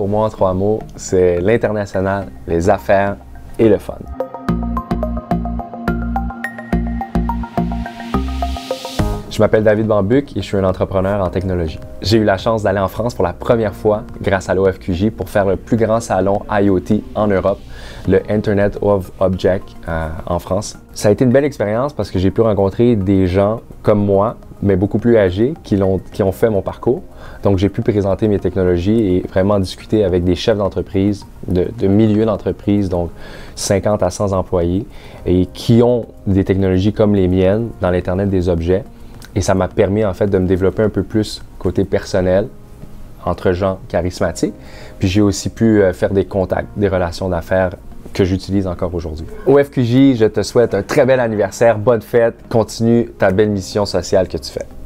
pour moi en 3 mots, c'est l'international, les affaires et le fun. Je m'appelle David Bambuc et je suis un entrepreneur en technologie. J'ai eu la chance d'aller en France pour la première fois grâce à l'OFQJ pour faire le plus grand salon IoT en Europe, le Internet of Objects en France. Ça a été une belle expérience parce que j'ai pu rencontrer des gens comme moi, mais beaucoup plus âgés, qui ont fait mon parcours. Donc j'ai pu présenter mes technologies et vraiment discuter avec des chefs d'entreprise, de milieux d'entreprise, donc 50 à 100 employés, et qui ont des technologies comme les miennes dans l'Internet des objets. Et ça m'a permis en fait de me développer un peu plus côté personnel, entre gens charismatiques. Puis j'ai aussi pu faire des contacts, des relations d'affaires que j'utilise encore aujourd'hui. OFQJ, je te souhaite un très bel anniversaire, bonne fête, continue ta belle mission sociale que tu fais.